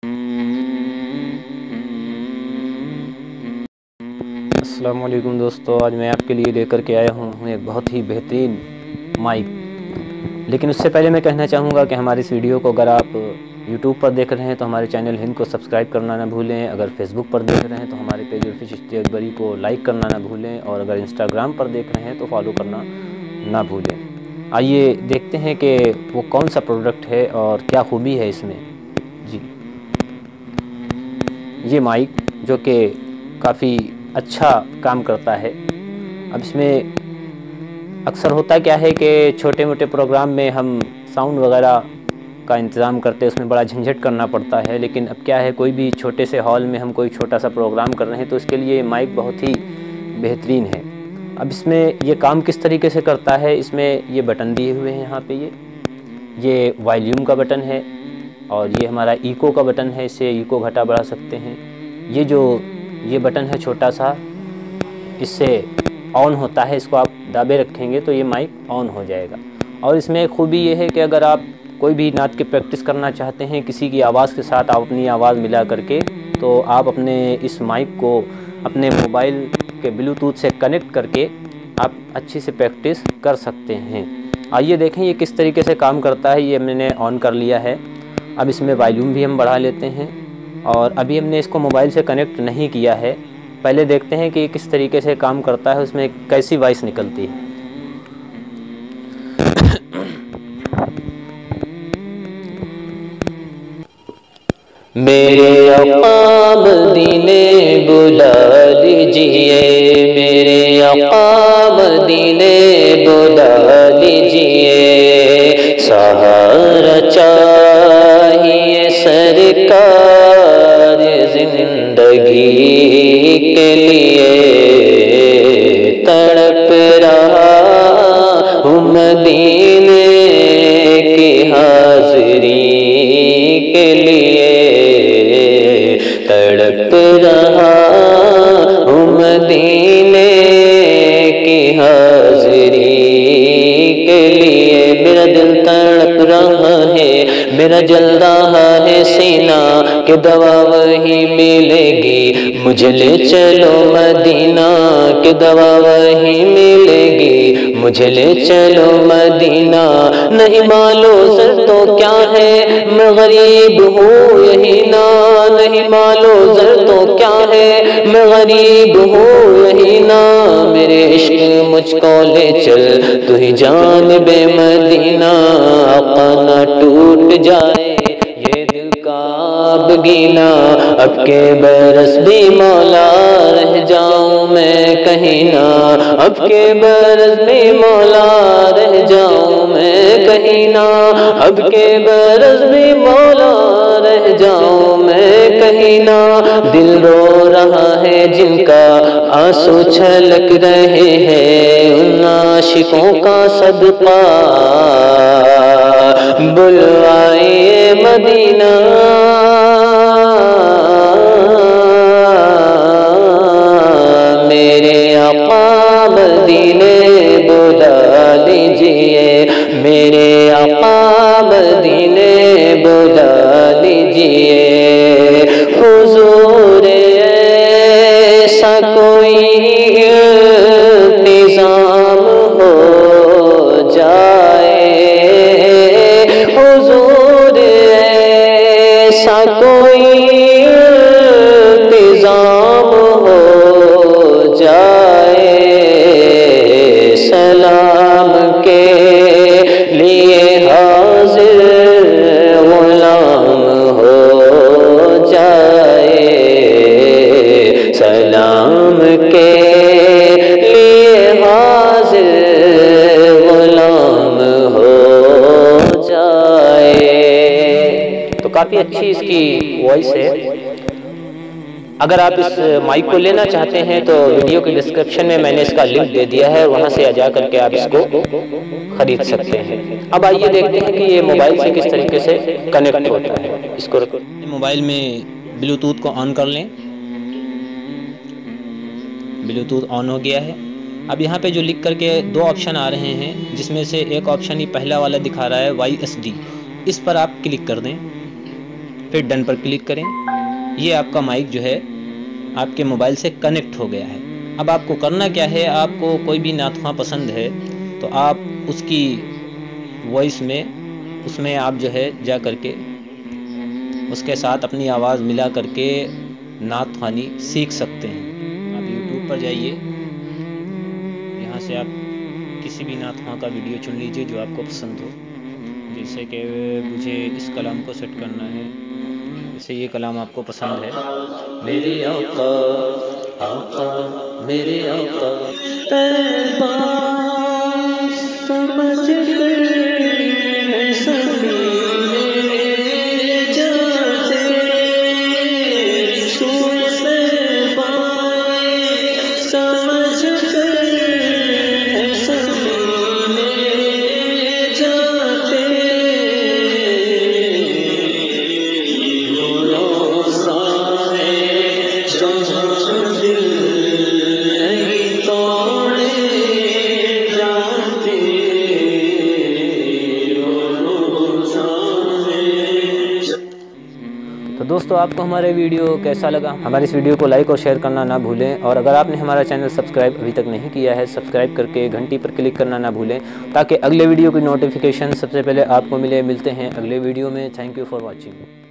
अस्सलाम वालेकुम दोस्तों, आज मैं आपके लिए लेकर के आया हूँ एक बहुत ही बेहतरीन माइक। लेकिन उससे पहले मैं कहना चाहूँगा कि हमारी इस वीडियो को अगर आप यूट्यूब पर देख रहे हैं तो हमारे चैनल हिंद को सब्सक्राइब करना ना भूलें। अगर फेसबुक पर देख रहे हैं तो हमारे पेज उर्फी चिश्ती अकबरी को लाइक करना ना भूलें। और अगर इंस्टाग्राम पर देख रहे हैं तो फॉलो करना ना भूलें। आइए देखते हैं कि वो कौन सा प्रोडक्ट है और क्या खूबी है इसमें। जी, ये माइक जो कि काफ़ी अच्छा काम करता है। अब इसमें अक्सर होता क्या है कि छोटे मोटे प्रोग्राम में हम साउंड वगैरह का इंतज़ाम करते हैं, उसमें बड़ा झंझट करना पड़ता है। लेकिन अब क्या है, कोई भी छोटे से हॉल में हम कोई छोटा सा प्रोग्राम कर रहे हैं तो इसके लिए माइक बहुत ही बेहतरीन है। अब इसमें ये काम किस तरीके से करता है, इसमें ये बटन दिए हुए हैं यहाँ पे। ये वॉल्यूम का बटन है और ये हमारा इको का बटन है, इससे इको घटा बढ़ा सकते हैं। ये बटन है छोटा सा, इससे ऑन होता है, इसको आप दाबे रखेंगे तो ये माइक ऑन हो जाएगा। और इसमें एक खूबी ये है कि अगर आप कोई भी नात की प्रैक्टिस करना चाहते हैं किसी की आवाज़ के साथ, आप अपनी आवाज़ मिला करके, तो आप अपने इस माइक को अपने मोबाइल के ब्लूटूथ से कनेक्ट करके आप अच्छी से प्रैक्टिस कर सकते हैं। आइए देखें ये किस तरीके से काम करता है। ये मैंने ऑन कर लिया है। अब इसमें वॉल्यूम भी हम बढ़ा लेते हैं और अभी हमने इसको मोबाइल से कनेक्ट नहीं किया है। पहले देखते हैं कि किस तरीके से काम करता है, उसमें कैसी वॉइस निकलती है। मेरे आका मदीने बुला लीजिए, मेरे आका मदीने बुला लीजिए। सहारा चाहिए सरकार जिंदगी के लिए, तड़प रहा हूँ मदीने की हाज़री के लिए, तड़प रहा हूँ मदीने की हाज़री के लिए। मेरा दिल तड़प रहा है, मेरा जल रहा है सीना कि दवा वही मिलेगी, मुझे ले चलो मदीना कि दवा वही मिलेगी, मुझे ले चलो मदीना। नहीं मालूम सर तो क्या है, मैं गरीब हूँ यही ना, नहीं मालूम सर तो क्या है, मैं गरीब हूँ यही ना। मेरे इश्क मुझको ले चल तू ही जान बे मदीना, आका ना टूट जाए ये दिल का बगीना। अब के बरस भी मौला रह जाऊं मैं कहीं ना, अब के बरस भी मौला रह जाऊं मैं कहीं ना, अब के बरस भी मौला रह जाऊं मैं कहीं ना। दिल रो रहा है जिनका आंसू छलक रहे हैं, उन आशिकों का सदका बुलवाए मदीना। मेरे आका मदीने बुला लीजिए, मेरे आका मदीने बुला लीजिए। हुजूर ऐसा कोई इंतजाम हो जाए, हुजूर ऐसा कोई इंतजाम हो जाए, सलाम के लिए हाजिर गुलाम हो जाए, सलाम के लिए हाजिर गुलाम हो जाए। तो काफ़ी अच्छी इसकी वॉइस है। अगर आप इस माइक को लेना चाहते हैं तो वीडियो के डिस्क्रिप्शन में मैंने इसका लिंक दे दिया है, वहां से जा करके आप इसको खरीद सकते हैं। अब आइए देखते हैं कि ये मोबाइल से किस तरीके से कनेक्ट होता है। इसको मोबाइल में ब्लूटूथ को ऑन कर लें। ब्लूटूथ ऑन हो गया है। अब यहाँ पे जो लिख करके दो ऑप्शन आ रहे हैं, जिसमें से एक ऑप्शन ही पहला वाला दिखा रहा है YSD, इस पर आप क्लिक कर दें। फिर डन पर क्लिक करें। ये आपका माइक जो है आपके मोबाइल से कनेक्ट हो गया है। अब आपको करना क्या है, आपको कोई भी नात ख़्वां पसंद है तो आप उसकी वॉइस में उसमें आप जो है जा करके उसके साथ अपनी आवाज़ मिला करके नात ख़्वानी सीख सकते हैं। आप यूट्यूब पर जाइए, यहाँ से आप किसी भी नात ख़्वां का वीडियो चुन लीजिए जो आपको पसंद हो। जैसे कि मुझे इस कलाम को सेट करना है, जैसे ये कलाम आपको पसंद है। मेरे आका आका मेरे आका तैबा समझ कर सभी मेरे जाते सूसे बाए समझ कर सभी मेरे जाते रोज़ा है जहाँ दिल नहीं तोड़े जाते रोज़ा है। तो दोस्तों, आपको हमारा वीडियो कैसा लगा? हमारे इस वीडियो को लाइक और शेयर करना ना भूलें, और अगर आपने हमारा चैनल सब्सक्राइब अभी तक नहीं किया है, सब्सक्राइब करके घंटी पर क्लिक करना ना भूलें, ताकि अगले वीडियो की नोटिफिकेशन सबसे पहले आपको मिले। मिलते हैं अगले वीडियो में। Thank you for watching.